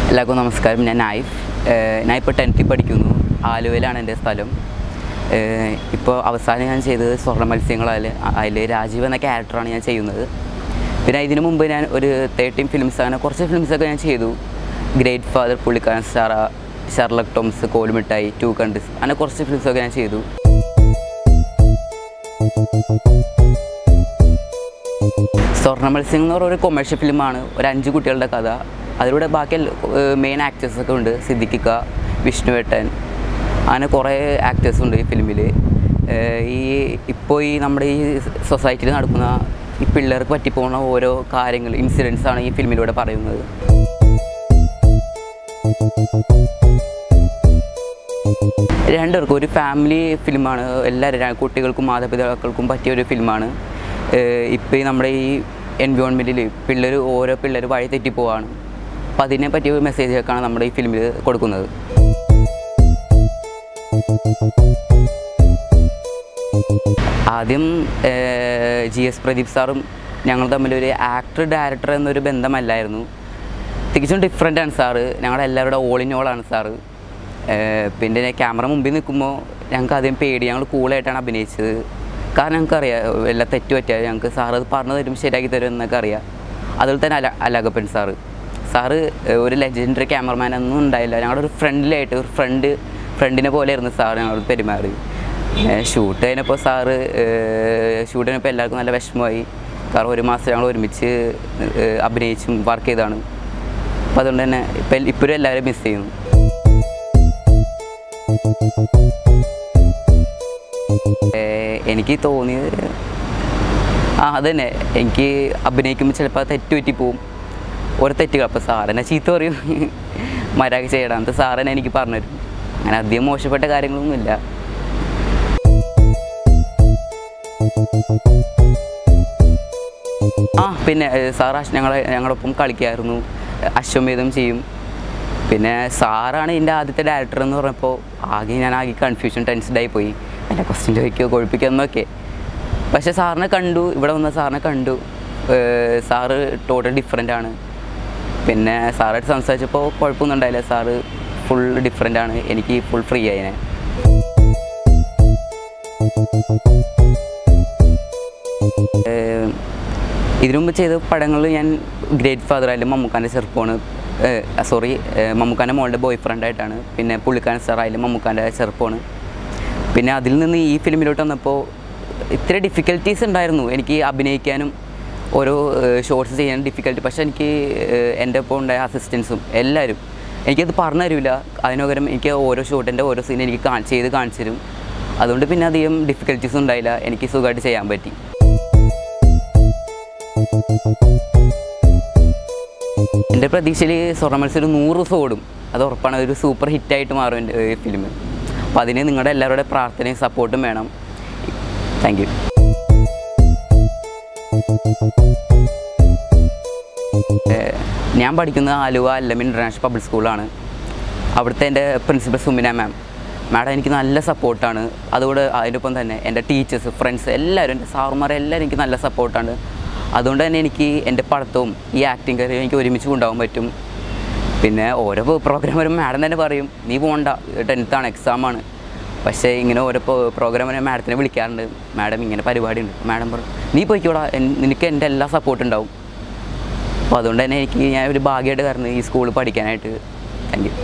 എല്ലാവർക്കും നമസ്കാരം. ഞാൻ നായിഫ്. ഞാൻ ഇപ്പോൾ 10th പഠിക്കുന്നു. ആലുവയിലാണ് എൻ്റെ സ്ഥലം. ഇപ്പോൾ അവസാനം ഞാൻ ചെയ്തത് സ്വർണ്ണ മത്സ്യങ്ങളാൽ അതിൽ രാജീവ് എന്ന ക്യാരക്ടറാണ് ഞാൻ ചെയ്യുന്നത്. പിന്നെ ഇതിനു മുമ്പ് ഞാൻ ഒരു 13 ഫിലിംസ്, അങ്ങനെ കുറച്ച് ഫിലിംസൊക്കെ ഞാൻ ചെയ്തു. Great Father, Pullikkaran star, Sherlock Toms, Kolumittayi, 2 countries, അങ്ങനെ കുറച്ച് ഫിലിംസൊക്കെ ഞാൻ ചെയ്തു. സ്വർണ്ണ മത്സ്യം എന്ന് പറഞ്ഞ ഒരു കൊമേഴ്ഷ്യൽ ഫിലിമാണ്. ഒരു 5 കുട്ടികളുടെ കഥ. അതിലൂടെ ബാക്കി മെയിൻ ആക്ടേഴ്സൊക്കെ ഉണ്ട്. സിദ്ദിഖിക്ക, വിഷ്ണുവേട്ടൻ, അങ്ങനെ കുറേ ആക്ടേഴ്സുണ്ട് ഈ ഫിലിമിൽ. ഇപ്പോൾ നമ്മുടെ ഈ സൊസൈറ്റിയിൽ നടക്കുന്ന ഈ പിള്ളേർക്ക് പറ്റിപ്പോകുന്ന ഓരോ കാര്യങ്ങൾ, ഇൻസിഡൻസാണ് ഈ ഫിലിമിലൂടെ പറയുന്നത്. രണ്ടുപേർക്കും ഒരു ഫാമിലി ഫിലിമാണ്. എല്ലാവരും കുട്ടികൾക്കും മാതാപിതാക്കൾക്കും പറ്റിയൊരു ഫിലിമാണ്. ഇപ്പോൾ ഈ നമ്മുടെ ഈ എൻവയോൺമെൻറ്റിൽ ഓരോ പിള്ളേർ വഴി തെറ്റിപ്പോവാണ്. അപ്പോൾ അതിനെ പറ്റിയ ഒരു മെസ്സേജൊക്കെയാണ് നമ്മുടെ ഈ ഫിലിമിൽ കൊടുക്കുന്നത്. ആദ്യം GS പ്രദീപ് സാറും ഞങ്ങൾ തമ്മിലൊരു ആക്ടർ ഡയറക്ടർ എന്നൊരു ബന്ധമല്ലായിരുന്നു. തികച്ചും ഡിഫറെൻ്റാണ് സാറ്. ഞങ്ങളുടെ എല്ലാവരുടെ ഓൾ ഇൻ ഓളാണ് സാറ്. പിന്നെ ക്യാമറ മുമ്പിൽ നിൽക്കുമ്പോൾ ഞങ്ങൾക്ക് ആദ്യം പേടി. ഞങ്ങൾ കൂളായിട്ടാണ് അഭിനയിച്ചത്. കാരണം ഞങ്ങൾക്കറിയാം എല്ലാം തെറ്റ് പറ്റിയാൽ ഞങ്ങൾക്ക് സാറ് അത് പറഞ്ഞു തരും, ശരിയാക്കി തരും എന്നൊക്കെ അറിയാം. അതുപോലെ തന്നെ അലകപ്പൻ സാറ് ഒരു ലെജൻഡറി ക്യാമറമാൻ ഒന്നും ഉണ്ടായില്ല. ഞങ്ങളുടെ ഒരു ഫ്രണ്ടിലായിട്ട് ഒരു ഫ്രണ്ടിനെ പോലെയായിരുന്നു സാറ് ഞങ്ങളോട് പെരുമാറി. ഷൂട്ട് കഴിഞ്ഞപ്പോൾ ഷൂട്ട് കഴിഞ്ഞപ്പോൾ എല്ലാവർക്കും നല്ല വിഷമമായി. കാരണം 1 മാസം ഞങ്ങൾ ഒരുമിച്ച് അഭിനയിച്ചും വർക്ക് ചെയ്താണ്. അപ്പോൾ അതുകൊണ്ട് തന്നെ ഇപ്പോഴും എല്ലാവരും മിസ് ചെയ്യുന്നു. എനിക്ക് തോന്നിയത് അതുതന്നെ, എനിക്ക് അഭിനയിക്കുമ്പോൾ ചിലപ്പോൾ തെറ്റ് പറ്റിപ്പോവും, ഓരോ തെറ്റുകൾ. അപ്പോൾ സാറെന്നെ ചീത്ത പറയും, മര്യാദ ചെയ്യണം ಅಂತ സാറെന്നെ എനിക്ക് പറഞ്ഞുതരും. അങ്ങനെ അധികം മോശപ്പെട്ട കാര്യങ്ങളൊന്നുമില്ല. പിന്നെ സാറ് ഞങ്ങളൊപ്പം കളിക്കായിരുന്നു, അശ്വമേധം ചെയ്യും. പിന്നെ സാറാണ് എൻ്റെ ആദ്യത്തെ ഡയറക്ടർ എന്ന് പറഞ്ഞപ്പോൾ ആകെ കൺഫ്യൂഷൻ, ടെൻസ്ഡായി പോയി. എൻ്റെ ക്വസ്റ്റ്യൻ ചോദിക്കുകയോ കുഴപ്പിക്കുന്നൊക്കെ. പക്ഷേ സാറിനെ കണ്ടു, ഇവിടെ വന്ന സാറിനെ കണ്ടു. സാറ് ടോട്ടൽ ഡിഫറെൻ്റ് ആണ്. പിന്നെ സാറായിട്ട് സംസാരിച്ചപ്പോൾ കുഴപ്പമൊന്നും ഉണ്ടായില്ല. സാറ് ഫുൾ ഡിഫറെൻ്റ് ആണ്. എനിക്ക് ഫുൾ ഫ്രീ ആയി. ഞാൻ ഇതിനു മുമ്പ് ചെയ്ത പടങ്ങളിൽ ഞാൻ ഗ്രേറ്റ് ഫാദർ ആയാലും മമ്മൂക്കാൻ്റെ ചെറുപ്പമാണ്, മമ്മൂക്കാൻ്റെ മോളുടെ ബോയ് ഫ്രണ്ടായിട്ടാണ്. പിന്നെ പുള്ളിക്കാരൻ സ്റ്റാർ ആയാലും മമ്മൂക്കാൻ്റെ ചെറുപ്പമാണ്. പിന്നെ അതിൽ നിന്ന് ഈ ഫിലിമിലോട്ട് വന്നപ്പോൾ ഇത്തിരി ഡിഫിക്കൽറ്റീസ് ഉണ്ടായിരുന്നു എനിക്ക് അഭിനയിക്കാനും ഓരോ ഷോർട്സ് ചെയ്യാനും ഡിഫിക്കൽറ്റി. പക്ഷേ എനിക്ക് എൻ്റെ ഒപ്പം ഉണ്ടായ അസിസ്റ്റൻസും എല്ലാവരും എനിക്കത് പറഞ്ഞു തരില്ല. അതിന് പകരം എനിക്ക് ഓരോ ഷോട്ടിൻ്റെ ഓരോ സീൻ എനിക്ക് ചെയ്ത് കാണിച്ചു തരും. അതുകൊണ്ട് പിന്നെ അധികം ഡിഫിക്കൽറ്റീസ് ഉണ്ടായില്ല. എനിക്ക് സുഖമായിട്ട് ചെയ്യാൻ പറ്റി. എൻ്റെ പ്രതീക്ഷയിൽ സ്വർണ്ണ മത്സ്യം 100 ദിവസം ഓടും. അത് ഉറപ്പാണ്. ഒരു സൂപ്പർ ഹിറ്റായിട്ട് മാറും എൻ്റെ ഫിലിം. അപ്പോൾ അതിന് നിങ്ങളുടെ എല്ലാവരുടെ പ്രാർത്ഥനയും സപ്പോർട്ടും വേണം. Thank you. ഞാൻ പഠിക്കുന്നത് ആലുവ അല്ലമിൻ ഇൻ്റർനാഷണൽ പബ്ലിക് സ്കൂളാണ്. അവിടുത്തെ എൻ്റെ പ്രിൻസിപ്പൽ സുമിന മാഡം എനിക്ക് നല്ല സപ്പോർട്ടാണ്. അതുകൊണ്ട് അതിനൊപ്പം തന്നെ എൻ്റെ ടീച്ചേഴ്സ്, ഫ്രണ്ട്സ് എല്ലാവരും, എൻ്റെ സാറുമാരെല്ലാവരും എനിക്ക് നല്ല സപ്പോർട്ടാണ്. അതുകൊണ്ട് തന്നെ എനിക്ക് എൻ്റെ പഠിത്തവും ഈ ആക്ടിങ് കരിയറും എനിക്ക് ഒരുമിച്ച് കൊണ്ടുപോകാൻ പറ്റും. പിന്നെ ഓരോ പ്രോഗ്രാം വരും മാഡം തന്നെ പറയും, നീ പോകണ്ട, 10th ആണ്, എക്സാമാണ്. പക്ഷേ ഇങ്ങനെ ഓരോ പ്രോഗ്രാം വരെ മാഡത്തിനെ വിളിക്കാറുണ്ട്. മാഡം ഇങ്ങനെ പരിപാടിയുണ്ട്. മാഡം പറയും, നീ പോയിക്കോടാ, നിനക്ക് എൻ്റെ എല്ലാ സപ്പോർട്ടും ഉണ്ടാവും. അപ്പോൾ അതുകൊണ്ട് തന്നെ ഞാൻ ഒരു ഭാഗ്യമായിട്ട് കാരണം ഈ സ്കൂളിൽ പഠിക്കാനായിട്ട്. Thank you.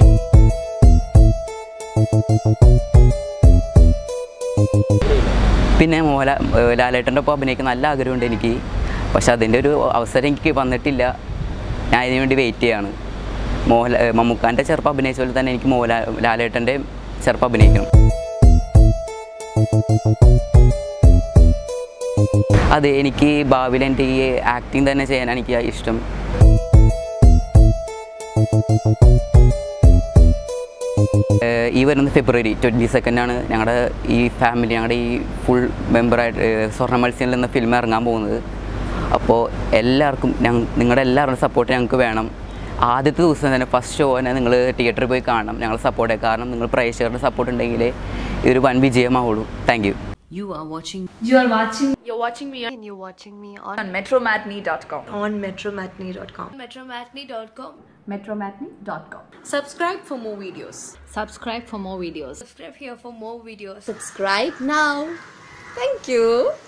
പിന്നെ ലാലേട്ടൻ്റെ ഒപ്പം അഭിനയിക്കാൻ നല്ല ആഗ്രഹമുണ്ട് എനിക്ക്. പക്ഷെ അതിൻ്റെ ഒരു അവസരം എനിക്ക് വന്നിട്ടില്ല. ഞാൻ ഇതിനു വേണ്ടി വെയിറ്റ് ചെയ്യാണ്. മമ്മൂക്കാൻ്റെ ചെറുപ്പം അഭിനയിച്ച പോലെ തന്നെ എനിക്ക് ലാലേട്ടൻ്റെ ചെറുപ്പം അഭിനയിക്കണം. അതെ, എനിക്ക് ഭാവിയിൽ എൻ്റെ ഈ ആക്ടിങ് തന്നെ ചെയ്യാനാണ് എനിക്ക് ഇഷ്ടം. ഈ വരുന്ന ഫെബ്രുവരി 22 ഞങ്ങളുടെ ഈ ഫാമിലി, ഞങ്ങളുടെ ഈ ഫുൾ മെമ്പറായിട്ട് സ്വർണ്ണ മത്സ്യം എന്ന ഫിലിം ഇറങ്ങാൻ പോകുന്നത്. അപ്പോൾ എല്ലാവർക്കും നിങ്ങളുടെ എല്ലാവരുടെയും സപ്പോർട്ട് ഞങ്ങൾക്ക് വേണം. ആദ്യത്തെ ദിവസം തന്നെ ഫസ്റ്റ് ഷോ തന്നെ നിങ്ങൾ തിയേറ്ററിൽ പോയി കാണണം. ഞങ്ങൾ സപ്പോർട്ട്, കാരണം നിങ്ങൾ പ്രേക്ഷകരുടെ സപ്പോർട്ട് ഉണ്ടെങ്കിലേ ഇതൊരു വൻ വിജയമാവുള്ളൂ. Thank you. You are watching. You're watching me on. And you're watching me on metromatney.com. on metromatney.com. Metromatney.com. Metromatney.com. Subscribe for more videos. Subscribe here for more videos. Subscribe now. Thank you.